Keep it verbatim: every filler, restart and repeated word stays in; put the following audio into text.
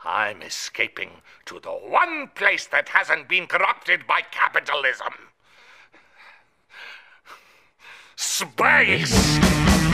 I'm escaping to the one place that hasn't been corrupted by capitalism. Space!